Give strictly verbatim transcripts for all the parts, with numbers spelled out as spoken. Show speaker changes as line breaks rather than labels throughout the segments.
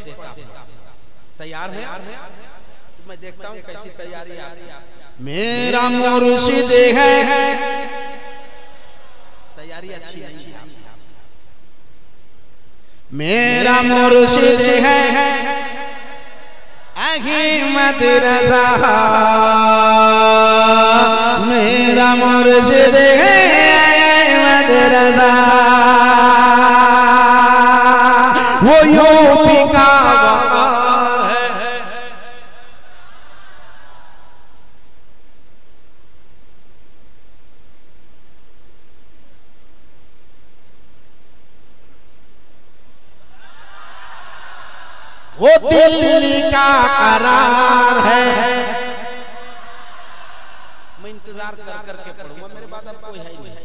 देता हूँ। तैयार है? तो मैं देखता हूँ कैसी तैयारी आ रही है। मेरा मुर्शिद है, तैयारी अच्छी नहीं है। मेरा मुर्शिद है अहमद रज़ा, मेरा मुर्शिद है अहमद रज़ा, वो यूपी का वक़ार है। वो दिल्ली का करार है। मैं इंतजार कर करके पढ़ूंगा, मेरे बाद अब कोई है नहीं।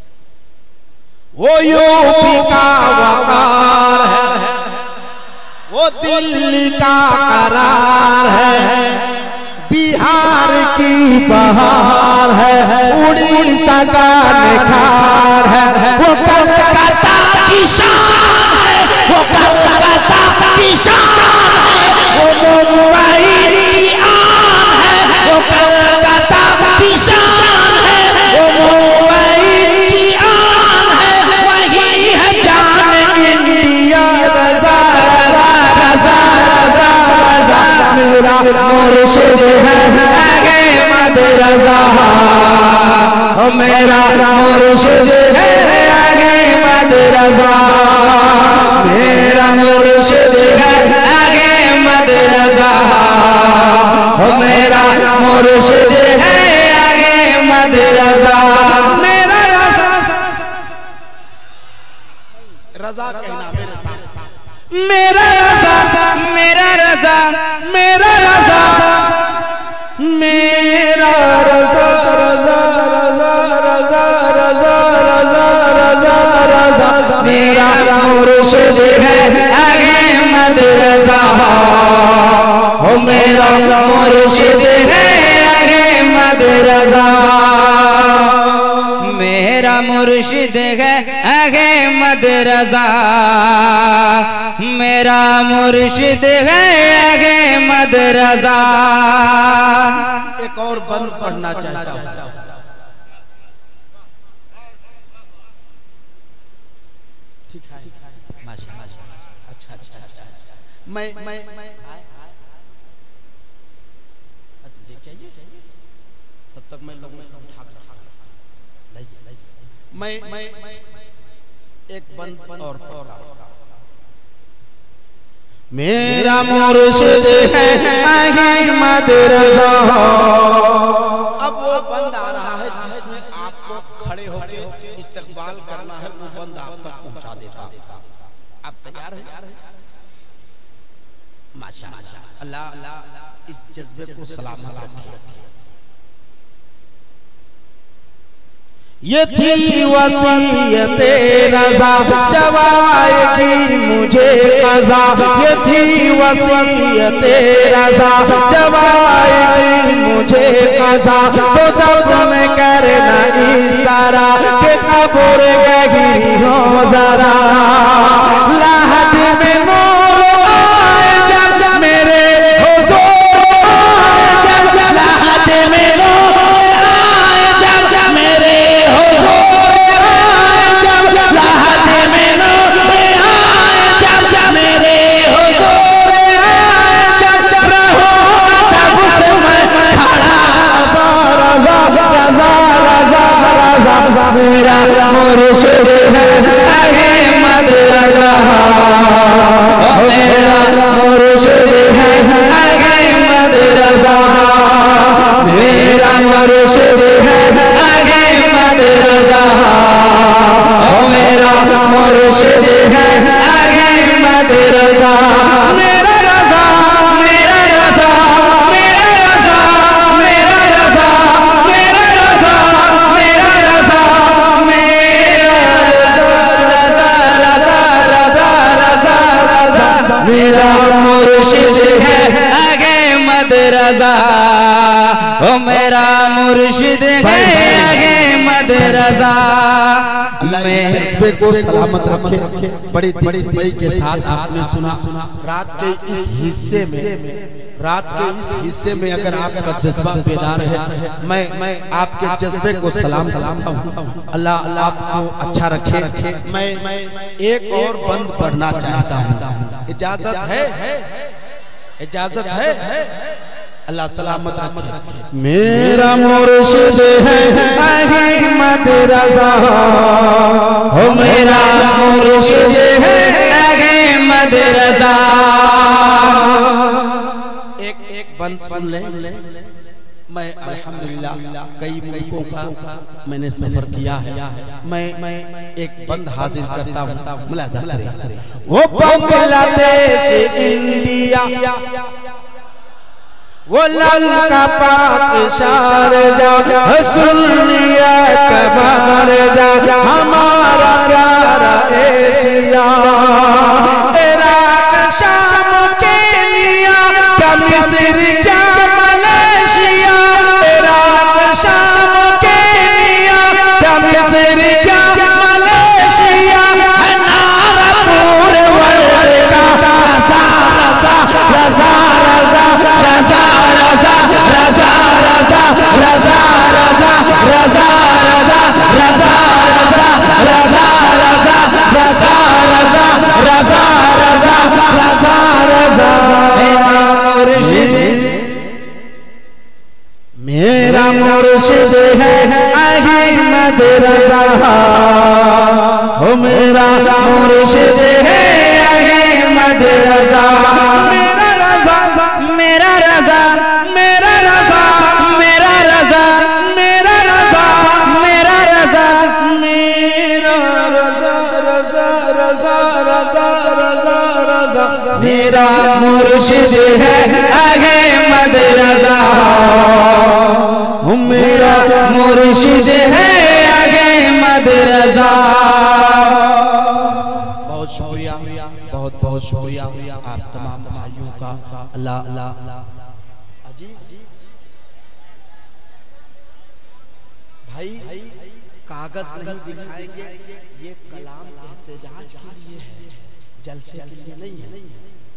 वो यूपी का वक़ार है, वो दिल्ली का करार है, बिहार की बहार है, उड़ीसा का निखार है, वो कलकत्ता की शान है, वो कलकत्ता की शान है, वो मुंबई की आन है, वो कलकत्ता की शान है, वो मुंबई की आन है, वही है जान इंडिया। रज़ा रज़ा रज़ा रज़ा रज़ा मेरा मुर्शिद है अहमद रज़ा, मेरा मुर्शिद है अहमद रज़ा, मेरा मुर्शिद है अहमद रज़ा, मेरा मुर्शिद है अहमद रज़ा। मेरा रज़ा रज़ा कहना मेरे साथ, मेरा रज़ा मेरा रज़ा मेरा रज़ा मेरा रज़ा रज़ा रज़ा रज़ा रज़ा रज़ा रज़ा रज़ा मेरा मुर्शिद है अहमद रज़ा, हो मेरा मुर्शिद है अहमद रज़ा, मेरा मुर्शिद है अहमद रज़ा, मेरा मुर्शिद है अहमद रज़ा। एक और बंद पढ़ना चाहता हूँ। ठीक है, माशाअल्लाह, अच्छा अच्छा अच्छा। मैं मैं लेके आइए, तब तक मैं लोग में उठा कर मैं मैं एक बंद और मेरा मुर्शिद है अहमद रज़ा। अब वो बंद आ रहा है जिसमें आपको खड़े होकर इस्तकबाल करना है, वो बंद आप तक पहुंचा देता। आप तैयार हैं? माशाअल्लाह, अल्लाह इस जज्बे को सलामत रखे। ये थी वसीयत रज़ा जब आएगी मुझे क़ज़ा, ये थी वसीयत रज़ा जब आएगी मुझे क़ज़ा, तो दफ़न करना इस तरह के कब्र गहरी हो ज़रा, lahad में नूर आए जब जब मेरे हुज़ूर आए जब जब, lahad में नूर आए जब जब मेरे मेरा मुर्शिद है अहमद रज़ा, मेरा मुर्शिद है अहमद रज़ा, मेरा मुर्शिद है अहमद रज़ा, मेरा मुर्शिद है अहमद रज़ा। मेरा रज़ा मेरा रज़ा मेरा रज़ा मेरा रज़ा मेरा रज़ा मेरा रज़ा मेरा मुर्शिद है अहमद रज़ा, ओ मेरा मुर्शिद है अहमद रज़ा, में जज्बे को सलामत रखे। बड़ी दिलजमई के साथ आपने सुना रात के इस हिस्से में रात के इस हिस्से में अगर आपका जज्बा बेदार है, मैं मैं आपके जज्बे को सलाम करता हूँ। अल्लाह अल्लाह आपको अच्छा रखे रखे। मैं एक और बंद पढ़ना चाहता हूँ, इजाजत है? इजाजत है? अल्लाह सलामत रखे। मेरा मुर्शिद है अहमद रज़ा, हो मेरा मुर्शिद है अहमद रज़ा। एक एक बंद सुन ले। मैं अल्हम्दुलिल्लाह कई मुल्कों का मैंने सफर किया है। मैं मैं एक बंद हाजिर करता हूँ, मुलाज़ा करें। वो बांग्लादेश, इंडिया, वो लंका, पाक, शारजा, सुन्निया, कबारजा, हमारा प्यारा एशिया। इराक, शाम, केनिया, क्या मिस्र, क्या मलेशिया। इराक, शाम, केनिया, क्या मिस्र, क्या मलेशिया। है नारा पूरे वर्ल्ड का, रज़ा रज़ा रज़ा रज़ा रज़ा रज़ा रज़ा रज़ा रज़ा रज़ा रज़ा रज़ा रज़ा रज़ा रज़ा रज़ा रज़ा रज़ा रज़ा मेरा मुर्शिद है अहमद रज़ा, हो मेरा मुर्शिद है अहमद रज़ा। मेरा रज़ा मेरा रज़ा मेरा रज़ा मेरा रज़ा मेरा रज़ा मेरा रज़ा मेरा रज़ा रज़ा रज़ा रज़ा रज़ा रज़ा। मेरा मुर्शिद है अहमद रज़ा, मेरा मुर्शिद है अहमद रज़ा। बहुत शुक्रिया, बहुत बहुत शुक्रिया आप तमाम भाइयों का। अल्लाह अल्लाह भाई कागज नहीं दिखाएंगे, ये कलाम एहतजाज के लिए है, जलसे नहीं है।